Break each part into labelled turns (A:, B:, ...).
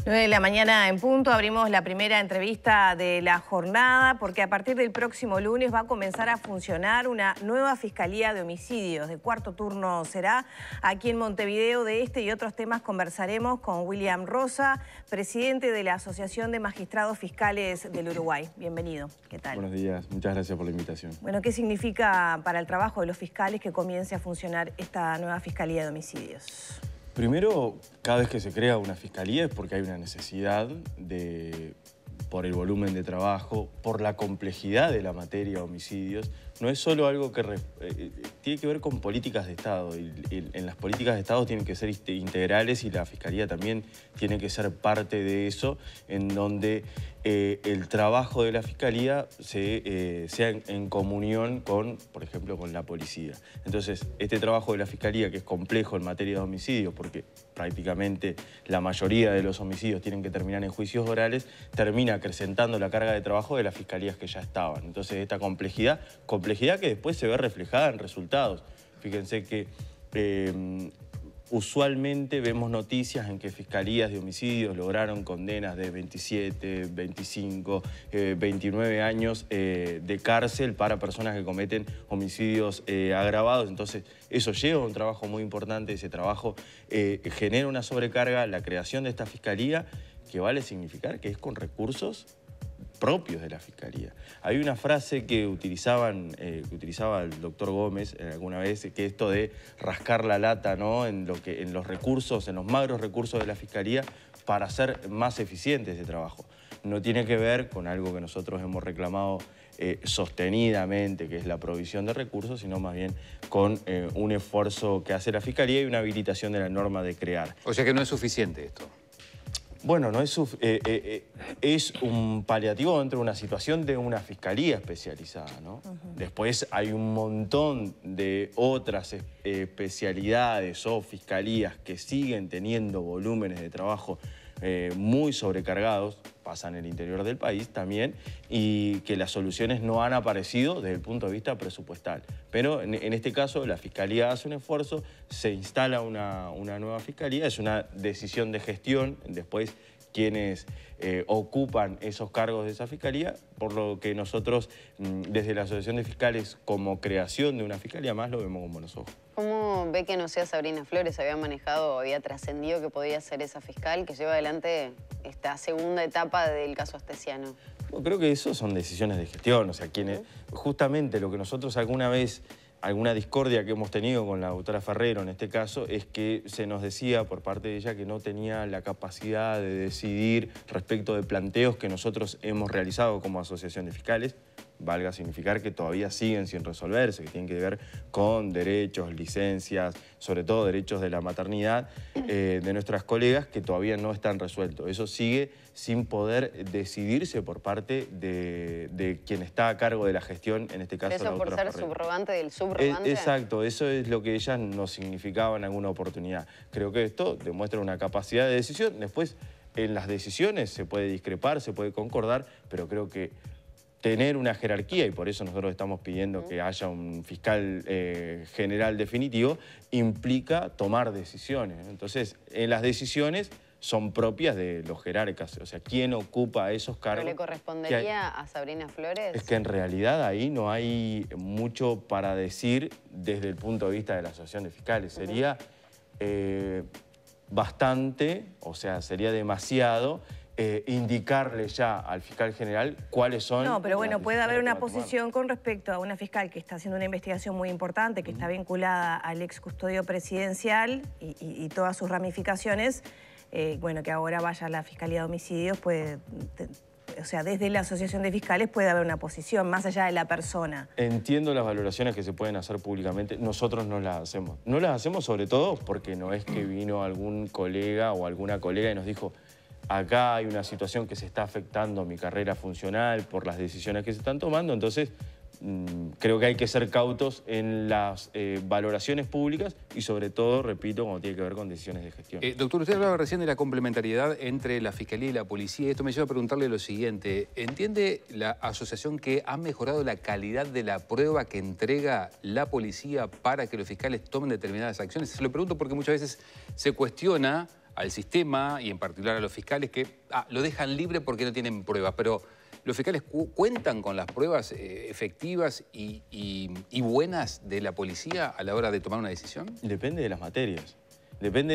A: 9 de la mañana en punto, abrimos la primera entrevista de la jornada porque a partir del próximo lunes va a comenzar a funcionar una nueva Fiscalía de Homicidios. De cuarto turno será aquí en Montevideo. De este y otros temas conversaremos con William Rosa, presidente de la Asociación de Magistrados Fiscales del Uruguay. Bienvenido. ¿Qué tal?
B: Buenos días, muchas gracias por la invitación.
A: Bueno, ¿qué significa para el trabajo de los fiscales que comience a funcionar esta nueva Fiscalía de Homicidios?
B: Primero, cada vez que se crea una fiscalía es porque hay una necesidad por el volumen de trabajo, por la complejidad de la materia de homicidios. No es solo algo que tiene que ver con políticas de Estado. En las políticas de Estado tienen que ser integrales y la Fiscalía también tiene que ser parte de eso, en donde el trabajo de la Fiscalía sea en comunión con, por ejemplo, con la policía. Entonces, este trabajo de la Fiscalía, que es complejo en materia de homicidios, porque prácticamente la mayoría de los homicidios tienen que terminar en juicios orales, termina acrecentando la carga de trabajo de las fiscalías que ya estaban. Entonces, esta complejidad que después se ve reflejada en resultados. Fíjense que usualmente vemos noticias en que fiscalías de homicidios lograron condenas de 27, 25, 29 años de cárcel para personas que cometen homicidios agravados. Entonces, eso lleva a un trabajo muy importante. Ese trabajo genera una sobrecarga. La creación de esta fiscalía, que vale significar que es con recursos propios de la Fiscalía. Hay una frase que utilizaba el doctor Gómez alguna vez, que esto de rascar la lata, ¿no? en los recursos, en los magros recursos de la Fiscalía para hacer más eficiente ese trabajo. No tiene que ver con algo que nosotros hemos reclamado sostenidamente, que es la provisión de recursos, sino más bien con un esfuerzo que hace la Fiscalía y una habilitación de la norma de crear.
C: O sea que no es suficiente esto.
B: Bueno, no es un paliativo dentro de una situación de una fiscalía especializada, ¿no? Después hay un montón de otras especialidades o fiscalías que siguen teniendo volúmenes de trabajo muy sobrecargados, pasan en el interior del país también, y que las soluciones no han aparecido desde el punto de vista presupuestal. Pero en este caso la Fiscalía hace un esfuerzo, se instala una nueva Fiscalía, es una decisión de gestión, después quienes ocupan esos cargos de esa Fiscalía, por lo que nosotros desde la Asociación de Fiscales, como creación de una Fiscalía más, lo vemos con buenos ojos.
D: ¿Cómo ve que no sea Sabrina Flores? Había manejado, había trascendido que podía ser esa fiscal que lleva adelante esta segunda etapa del caso Astesiano.
B: Bueno, creo que eso son decisiones de gestión, o sea, justamente lo que nosotros alguna discordia que hemos tenido con la doctora Ferrero en este caso es que se nos decía por parte de ella que no tenía la capacidad de decidir respecto de planteos que nosotros hemos realizado como asociación de fiscales, valga significar que todavía siguen sin resolverse, que tienen que ver con derechos, licencias, sobre todo derechos de la maternidad de nuestras colegas que todavía no están resueltos. Eso sigue sin poder decidirse por parte de quien está a cargo de la gestión, en este caso la doctora Ferrero.
D: ¿Eso por ser subrogante del subrogante?
B: Exacto, eso es lo que ellas nos significaba en alguna oportunidad. Creo que esto demuestra una capacidad de decisión. Después, en las decisiones se puede discrepar, se puede concordar, pero creo que tener una jerarquía, y por eso nosotros estamos pidiendo que haya un fiscal general definitivo, implica tomar decisiones. Entonces, en las decisiones son propias de los jerarcas, o sea, ¿quién ocupa esos cargos?
D: ¿Pero le correspondería a Sabrina Flores?
B: Es que en realidad ahí no hay mucho para decir desde el punto de vista de la Asociación de Fiscales. Sería bastante, o sea, sería demasiado indicarle ya al fiscal general cuáles son...
A: No, pero bueno, puede haber una posición con respecto a una fiscal que está haciendo una investigación muy importante, que está vinculada al ex custodio presidencial y todas sus ramificaciones. Bueno, que ahora vaya a la Fiscalía de Homicidios, o sea, desde la Asociación de Fiscales puede haber una posición, más allá de la persona.
B: Entiendo las valoraciones que se pueden hacer públicamente, nosotros no las hacemos. No las hacemos sobre todo porque no es que vino algún colega o alguna colega y nos dijo: acá hay una situación que se está afectando mi carrera funcional por las decisiones que se están tomando, entonces creo que hay que ser cautos en las valoraciones públicas y sobre todo, repito, cuando tiene que ver con decisiones de gestión.
C: Doctor, usted hablaba recién de la complementariedad entre la Fiscalía y la Policía. Esto me lleva a preguntarle lo siguiente. ¿Entiende la asociación que ha mejorado la calidad de la prueba que entrega la Policía para que los fiscales tomen determinadas acciones? Se lo pregunto porque muchas veces se cuestiona al sistema y en particular a los fiscales que lo dejan libre porque no tienen pruebas, pero ¿los fiscales cuentan con las pruebas efectivas y buenas de la policía a la hora de tomar una decisión?
B: Depende de las materias. Depende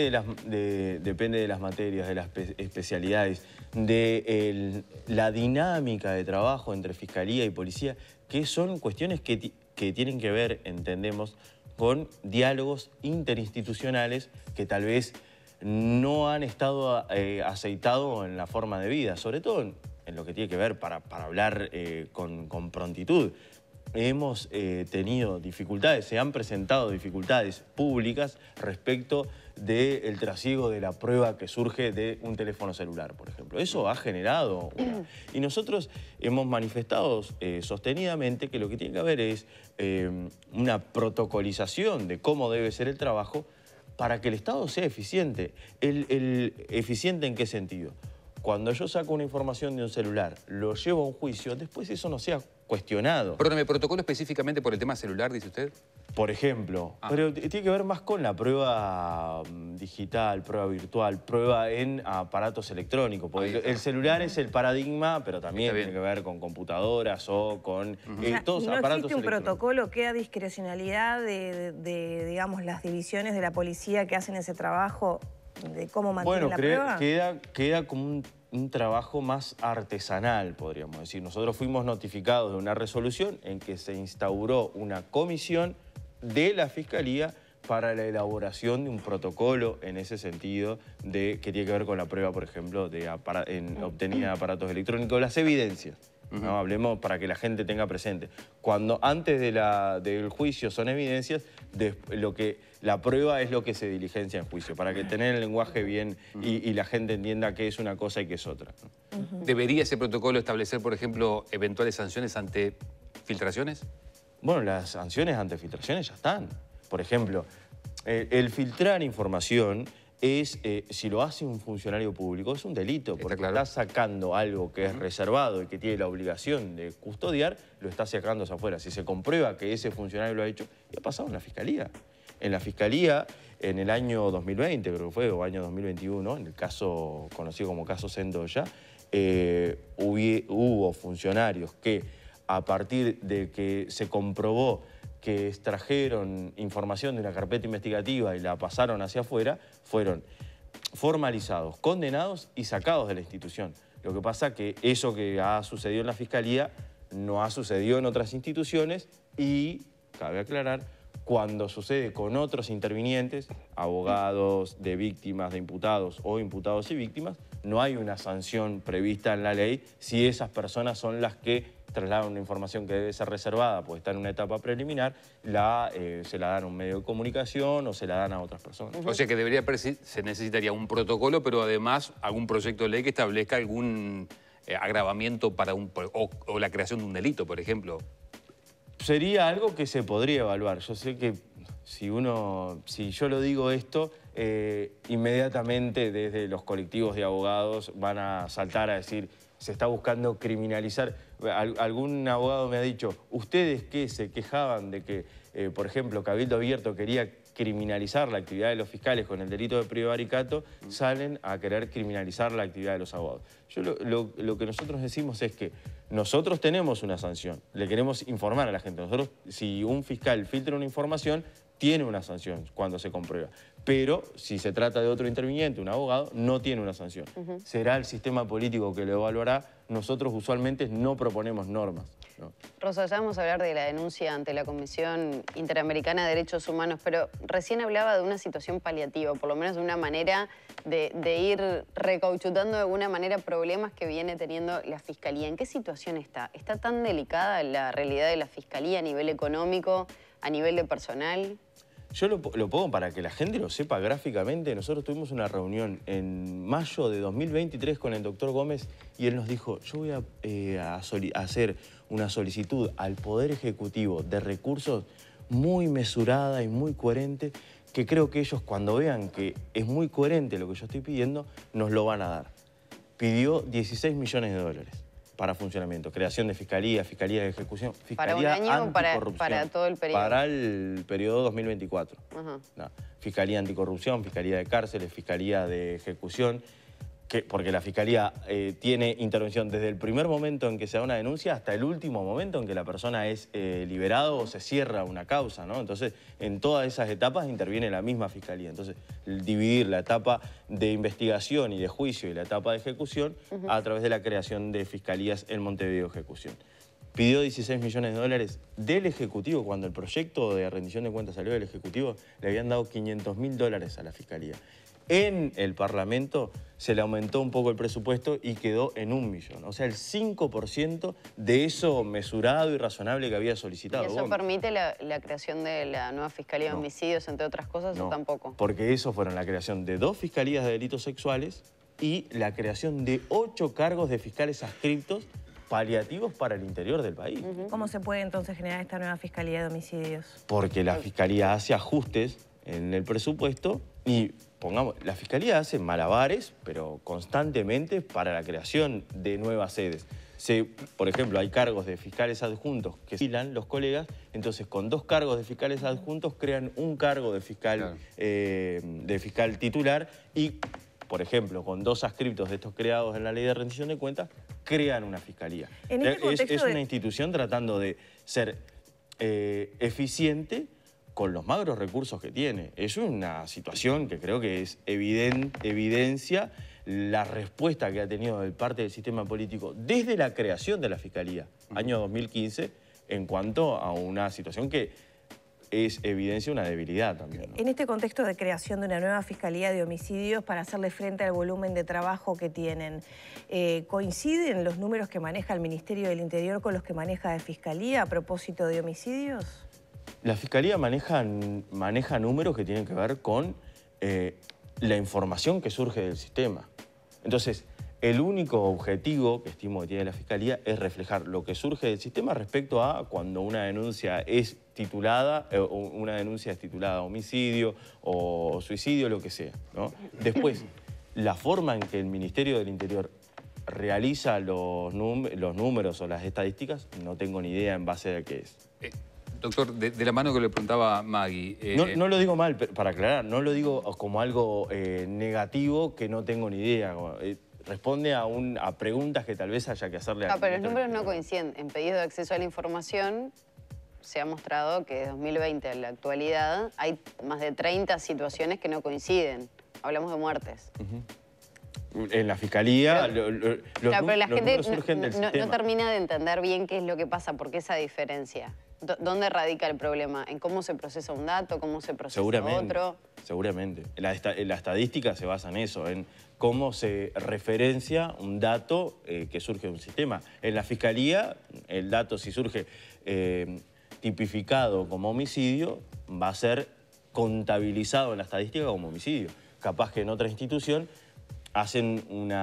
B: de las materias, de las especialidades, de la dinámica de trabajo entre fiscalía y policía, que son cuestiones que tienen que ver, entendemos, con diálogos interinstitucionales que tal vez no han estado aceitados en la forma de vida, sobre todo en lo que tiene que ver para hablar con prontitud. Hemos tenido dificultades, se han presentado dificultades públicas respecto del trasiego de la prueba que surge de un teléfono celular, por ejemplo. Eso ha generado Y nosotros hemos manifestado sostenidamente que lo que tiene que haber es una protocolización de cómo debe ser el trabajo para que el Estado sea eficiente. ¿Eficiente en qué sentido? Cuando yo saco una información de un celular, lo llevo a un juicio, después eso no sea cuestionado.
C: Perdóname, ¿protocolo específicamente por el tema celular, dice usted?
B: Por ejemplo, pero tiene que ver más con la prueba digital, prueba virtual, prueba en aparatos electrónicos. Porque el celular es el paradigma, pero también tiene que ver con computadoras o con todos
A: ¿No
B: aparatos
A: existe un
B: electrónicos?
A: protocolo? ¿Queda discrecionalidad digamos, las divisiones de la policía que hacen ese trabajo de cómo mantener la prueba?
B: Queda como un trabajo más artesanal, podríamos decir. Nosotros fuimos notificados de una resolución en que se instauró una comisión de la Fiscalía para la elaboración de un protocolo en ese sentido que tiene que ver con la prueba, por ejemplo, obtenida de aparatos electrónicos, las evidencias. ¿No? Hablemos para que la gente tenga presente. Cuando antes del juicio son evidencias, la prueba es lo que se diligencia en juicio, para que tener el lenguaje bien y la gente entienda qué es una cosa y qué es otra.
C: ¿Debería ese protocolo establecer, por ejemplo, eventuales sanciones ante filtraciones?
B: Bueno, las sanciones ante filtraciones ya están. Por ejemplo, el filtrar información es, si lo hace un funcionario público, es un delito, porque está sacando algo que es reservado y que tiene la obligación de custodiar, lo está sacando hacia afuera. Si se comprueba que ese funcionario lo ha hecho, ya ha pasado en la Fiscalía. En la Fiscalía, en el año 2020, creo que fue, o año 2021, en el caso conocido como caso Sendoya, hubo funcionarios que, a partir de que se comprobó que extrajeron información de una carpeta investigativa y la pasaron hacia afuera, fueron formalizados, condenados y sacados de la institución. Lo que pasa que eso que ha sucedido en la Fiscalía no ha sucedido en otras instituciones y, cabe aclarar, cuando sucede con otros intervinientes, abogados de víctimas, de imputados o imputados y víctimas, no hay una sanción prevista en la ley si esas personas son las que trasladan una información que debe ser reservada, pues está en una etapa preliminar, se la dan a un medio de comunicación o se la dan a otras personas.
C: O sea que se necesitaría un protocolo, pero además algún proyecto de ley que establezca algún agravamiento para o la creación de un delito, por ejemplo.
B: Sería algo que se podría evaluar. Yo sé que si yo lo digo esto, inmediatamente desde los colectivos de abogados van a saltar a decir se está buscando criminalizar. Algún abogado me ha dicho, ¿ustedes qué se quejaban de que, por ejemplo, Cabildo Abierto quería criminalizar la actividad de los fiscales con el delito de prevaricato, salen a querer criminalizar la actividad de los abogados? Yo lo que nosotros decimos es que nosotros tenemos una sanción, le queremos informar a la gente. Nosotros, si un fiscal filtra una información, tiene una sanción cuando se comprueba. Pero si se trata de otro interviniente, un abogado, no tiene una sanción. Será el sistema político que lo evaluará. Nosotros usualmente no proponemos normas, ¿no?
D: Rosa, ya vamos a hablar de la denuncia ante la Comisión Interamericana de Derechos Humanos, pero recién hablaba de una situación paliativa, por lo menos de una manera de ir recauchutando de alguna manera problemas que viene teniendo la Fiscalía. ¿En qué situación está? ¿Está tan delicada la realidad de la Fiscalía a nivel económico, a nivel de personal?
B: Yo lo pongo para que la gente lo sepa gráficamente. Nosotros tuvimos una reunión en mayo de 2023 con el doctor Gómez y él nos dijo, yo voy a hacer una solicitud al Poder Ejecutivo de recursos muy mesurada y muy coherente, que creo que ellos cuando vean que es muy coherente lo que yo estoy pidiendo, nos lo van a dar. Pidió 16 millones de dólares. para funcionamiento. Creación de fiscalía, fiscalía de ejecución, fiscalía
D: ¿Para un año o
B: anticorrupción.
D: para todo el periodo?
B: Para el periodo 2024.
D: Ajá.
B: No, fiscalía anticorrupción, fiscalía de cárceles, fiscalía de ejecución, porque la fiscalía tiene intervención desde el primer momento en que se da una denuncia hasta el último momento en que la persona es liberado o se cierra una causa, ¿no? Entonces, en todas esas etapas interviene la misma fiscalía. Entonces, dividir la etapa de investigación y de juicio y la etapa de ejecución a través de la creación de fiscalías en Montevideo Ejecución. Pidió 16 millones de dólares del Ejecutivo. Cuando el proyecto de rendición de cuentas salió del Ejecutivo, le habían dado 500.000 dólares a la Fiscalía. En el Parlamento se le aumentó un poco el presupuesto y quedó en 1 millón. O sea, el 5% de eso mesurado y razonable que había solicitado.
D: ¿Y eso permite la creación de la nueva Fiscalía de Homicidios, entre otras cosas, o tampoco?
B: Porque eso fueron la creación de 2 fiscalías de delitos sexuales y la creación de 8 cargos de fiscales adscriptos paliativos para el interior del país.
A: ¿Cómo se puede entonces generar esta nueva Fiscalía de Homicidios?
B: Porque la Fiscalía hace ajustes en el presupuesto y, pongamos, la Fiscalía hace malabares, pero constantemente para la creación de nuevas sedes. Por ejemplo, hay cargos de fiscales adjuntos que filan los colegas, entonces con 2 cargos de fiscales adjuntos crean un cargo de fiscal, fiscal titular y, por ejemplo, con 2 adscriptos de estos creados en la Ley de Rendición de Cuentas, crean una fiscalía. Es una institución tratando de ser eficiente con los magros recursos que tiene. Es una situación que creo que es evidencia la respuesta que ha tenido de parte del sistema político desde la creación de la Fiscalía, año 2015, en cuanto a una situación que es evidencia una debilidad también, ¿no?
A: En este contexto de creación de una nueva Fiscalía de Homicidios para hacerle frente al volumen de trabajo que tienen, ¿coinciden los números que maneja el Ministerio del Interior con los que maneja la Fiscalía a propósito de homicidios?
B: La Fiscalía maneja números que tienen que ver con la información que surge del sistema. Entonces, el único objetivo que estimo que tiene la Fiscalía es reflejar lo que surge del sistema respecto a cuando una denuncia es titulada, homicidio o suicidio, lo que sea, ¿no? Después, la forma en que el Ministerio del Interior realiza los números o las estadísticas, no tengo ni idea en base a qué es.
C: Doctor, de la mano que le preguntaba Maggie...
B: No lo digo mal, para aclarar, no lo digo como algo negativo que no tengo ni idea. Responde a preguntas que tal vez haya que hacerle a...
D: pero los números no coinciden. En pedidos de acceso a la información se ha mostrado que de 2020 a la actualidad hay más de 30 situaciones que no coinciden. Hablamos de muertes.
B: En la Fiscalía,
D: pero la gente no termina de entender bien qué es lo que pasa, por qué esa diferencia. ¿Dónde radica el problema? ¿En cómo se procesa un dato? ¿Cómo se procesa otro?
B: Seguramente. La estadística se basa en eso, en cómo se referencia un dato que surge de un sistema. En la Fiscalía, el dato, si surge tipificado como homicidio, va a ser contabilizado en la estadística como homicidio. Capaz que en otra institución hacen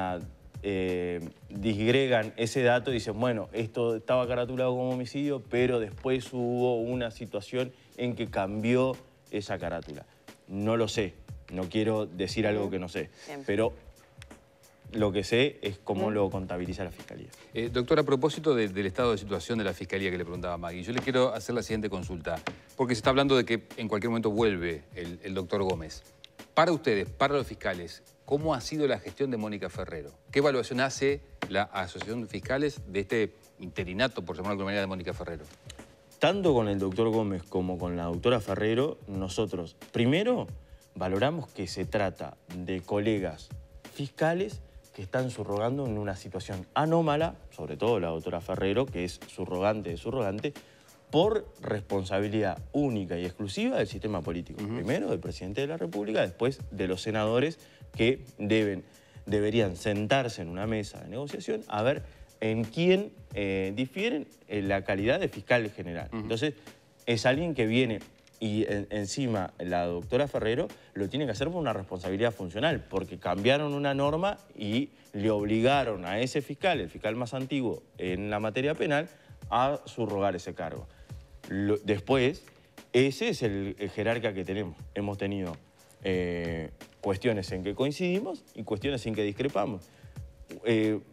B: disgregan ese dato y dicen, bueno, esto estaba caratulado como homicidio, pero después hubo una situación en que cambió esa carátula. No lo sé, no quiero decir algo que no sé, pero lo que sé es cómo lo contabiliza la Fiscalía.
C: Doctor, a propósito del estado de situación de la Fiscalía que le preguntaba Maggie, yo le quiero hacer la siguiente consulta, porque se está hablando de que en cualquier momento vuelve el doctor Gómez. Para ustedes, para los fiscales, ¿cómo ha sido la gestión de Mónica Ferrero? ¿Qué evaluación hace la Asociación de Fiscales de este interinato, por llamarlo de alguna manera, de Mónica Ferrero?
B: Tanto con el doctor Gómez como con la doctora Ferrero, nosotros, primero, valoramos que se trata de colegas fiscales que están subrogando en una situación anómala, sobre todo la doctora Ferrero, que es subrogante de subrogante, por responsabilidad única y exclusiva del sistema político. Primero del presidente de la República, después de los senadores que deberían sentarse en una mesa de negociación a ver en quién difieren en la calidad de fiscal general. Entonces, es alguien que viene y encima la doctora Ferrero lo tiene que hacer por una responsabilidad funcional, porque cambiaron una norma y le obligaron a ese fiscal, el fiscal más antiguo en la materia penal, a subrogar ese cargo. Después, ese es el jerarca que tenemos. Hemos tenido cuestiones en que coincidimos y cuestiones en que discrepamos.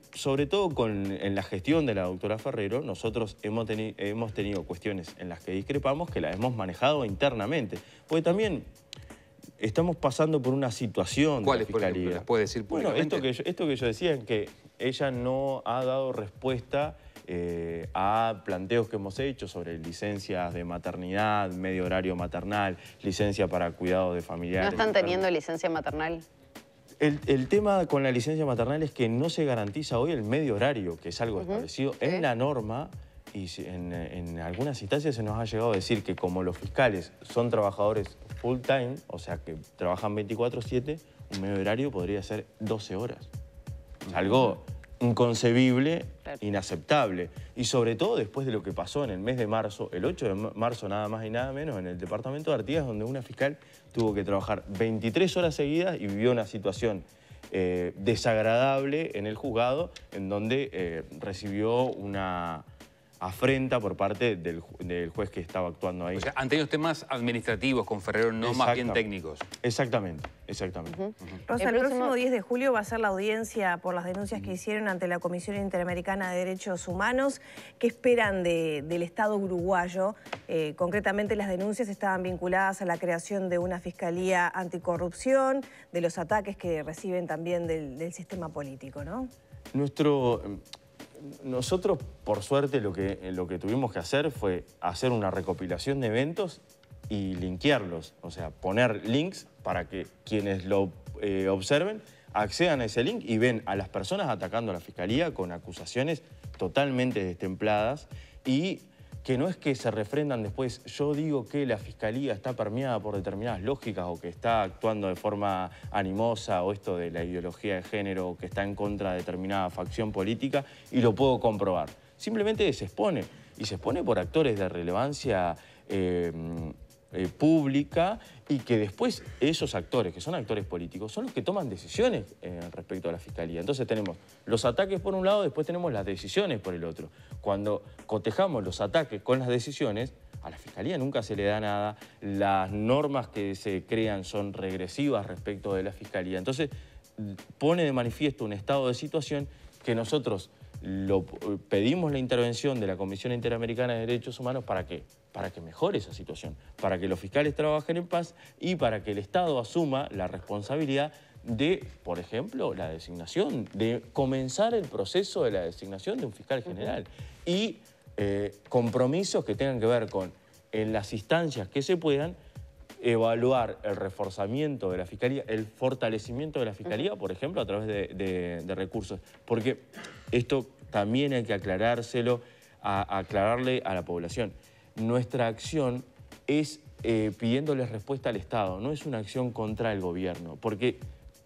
B: sobre todo en la gestión de la doctora Ferrero, nosotros hemos tenido cuestiones en las que discrepamos que las hemos manejado internamente. Porque también estamos pasando por una situación de la Fiscalía.
C: ¿Cuáles, por ejemplo? ¿Las puede decir públicamente?
B: Bueno, esto que yo decía es que ella no ha dado respuesta a planteos que hemos hecho sobre licencias de maternidad, medio horario maternal, licencia para cuidado de familiares.
D: ¿No están teniendo licencia maternal?
B: El tema con la licencia maternal es que no se garantiza hoy el medio horario, que es algo establecido en la norma, y en algunas instancias se nos ha llegado a decir que como los fiscales son trabajadores full time, o sea que trabajan 24/7, un medio horario podría ser 12 horas. Es algo inconcebible, inaceptable. Y sobre todo después de lo que pasó en el mes de marzo, el 8 de marzo nada más y nada menos, en el departamento de Artigas, donde una fiscal tuvo que trabajar 23 horas seguidas y vivió una situación desagradable en el juzgado, en donde recibió una afrenta por parte del juez que estaba actuando ahí.
C: O sea, han tenido temas administrativos con Ferrero, no más bien técnicos.
B: Exactamente.
A: Rosa, el próximo 10 de julio va a ser la audiencia por las denuncias que hicieron ante la Comisión Interamericana de Derechos Humanos. ¿Qué esperan del Estado uruguayo? Concretamente, las denuncias estaban vinculadas a la creación de una fiscalía anticorrupción, de los ataques que reciben también del sistema político, ¿no?
B: Nosotros, por suerte, lo que tuvimos que hacer fue hacer una recopilación de eventos y linkearlos. O sea, poner links para que quienes lo observen accedan a ese link y ven a las personas atacando a la Fiscalía con acusaciones totalmente destempladas y que no es que se refrendan después. Yo digo que la Fiscalía está permeada por determinadas lógicas o que está actuando de forma animosa o esto de la ideología de género o que está en contra de determinada facción política y lo puedo comprobar. Simplemente se expone y se expone por actores de relevancia pública y que después esos actores, que son actores políticos, son los que toman decisiones respecto a la Fiscalía. Entonces tenemos los ataques por un lado, después tenemos las decisiones por el otro. Cuando cotejamos los ataques con las decisiones, a la Fiscalía nunca se le da nada, las normas que se crean son regresivas respecto de la Fiscalía. Entonces pone de manifiesto un estado de situación que nosotros pedimos la intervención de la Comisión Interamericana de Derechos Humanos. ¿Para qué? Para que mejore esa situación, para que los fiscales trabajen en paz y para que el Estado asuma la responsabilidad de, por ejemplo, la designación, de comenzar el proceso de la designación de un fiscal general y compromisos que tengan que ver con, en las instancias que se puedan, evaluar el reforzamiento de la Fiscalía, el fortalecimiento de la Fiscalía, por ejemplo, a través de recursos. Porque esto también hay que aclararle a la población. Nuestra acción es pidiéndoles respuesta al Estado, no es una acción contra el gobierno, porque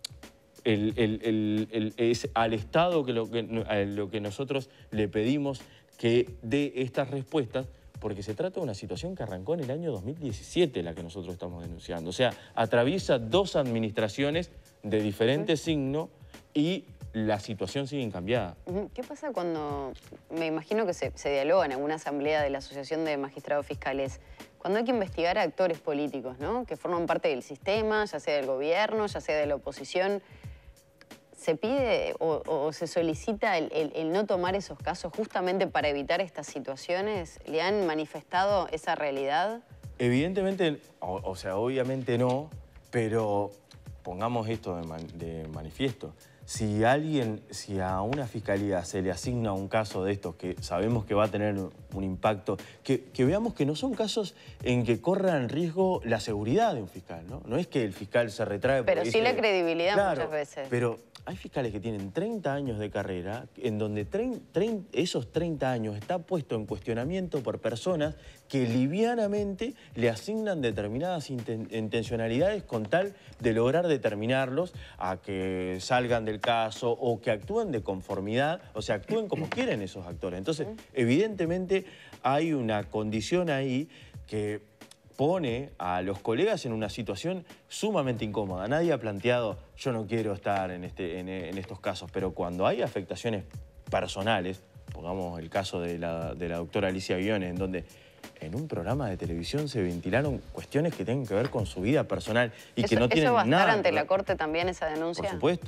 B: es al Estado lo que nosotros le pedimos que dé estas respuestas, porque se trata de una situación que arrancó en el año 2017, la que nosotros estamos denunciando. O sea, atraviesa dos administraciones de diferente signo y la situación sigue incambiada.
D: ¿Qué pasa cuando, me imagino que se dialoga en alguna asamblea de la Asociación de Magistrados Fiscales, cuando hay que investigar a actores políticos, ¿no?, que forman parte del sistema, ya sea del gobierno, ya sea de la oposición? ¿Se pide o se solicita el no tomar esos casos justamente para evitar estas situaciones? ¿Le han manifestado esa realidad?
B: Evidentemente, o sea, obviamente no, pero pongamos esto de manifiesto. Si a una fiscalía se le asigna un caso de estos que sabemos que va a tener un impacto, que veamos que no son casos en que corra en riesgo la seguridad de un fiscal, ¿no? No es que el fiscal se retrae porque
D: pero sí la credibilidad, claro, muchas veces.
B: Pero hay fiscales que tienen 30 años de carrera, en donde esos 30 años está puesto en cuestionamiento por personas que livianamente le asignan determinadas intencionalidades con tal de lograr determinarlos a que salgan del caso o que actúen de conformidad, o sea, actúen como quieren esos actores. Entonces, evidentemente hay una condición ahí que pone a los colegas en una situación sumamente incómoda. Nadie ha planteado, yo no quiero estar en estos casos, pero cuando hay afectaciones personales, pongamos el caso de la doctora Alicia Guiones, en donde en un programa de televisión se ventilaron cuestiones que tienen que ver con su vida personal y que no tienen nada.
D: ¿Eso va a estar ante la Corte también, esa denuncia?
B: Por supuesto.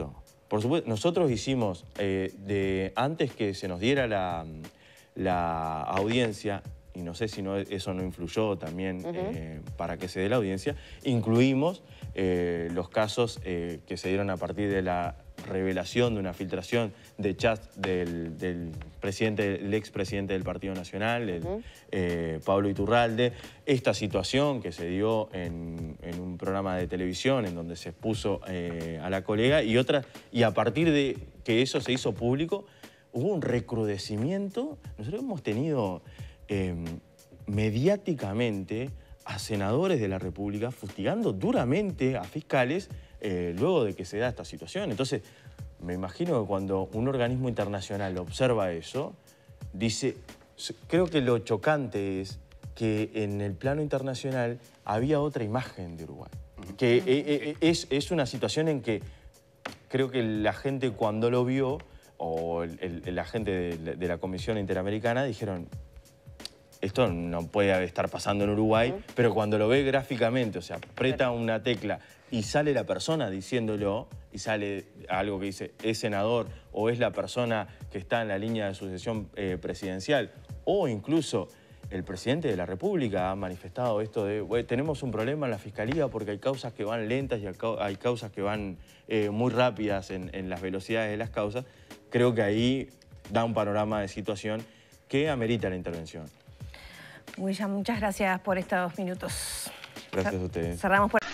B: por supuesto, nosotros hicimos, antes que se nos diera la audiencia, y no sé si eso no influyó también para que se dé la audiencia, incluimos los casos que se dieron a partir de la revelación de una filtración de chats del expresidente del Partido Nacional, Pablo Iturralde. Esta situación que se dio en un programa de televisión en donde se expuso a la colega y a partir de que eso se hizo público, hubo un recrudecimiento. Nosotros hemos tenido mediáticamente a senadores de la República fustigando duramente a fiscales luego de que se da esta situación. Entonces, me imagino que cuando un organismo internacional observa eso, dice, creo que lo chocante es que en el plano internacional había otra imagen de Uruguay. Que es una situación en que creo que la gente cuando lo vio, o la gente de la Comisión Interamericana, dijeron, esto no puede estar pasando en Uruguay, pero cuando lo ve gráficamente, o sea, aprieta una tecla y sale la persona diciéndolo, y sale algo que dice, es senador, o es la persona que está en la línea de sucesión presidencial, o incluso el presidente de la República ha manifestado esto de, tenemos un problema en la Fiscalía porque hay causas que van lentas y hay causas que van muy rápidas en las velocidades de las causas. Creo que ahí da un panorama de situación que amerita la intervención.
A: William, muchas gracias por estos minutos.
B: Gracias a ustedes.
A: Cerramos por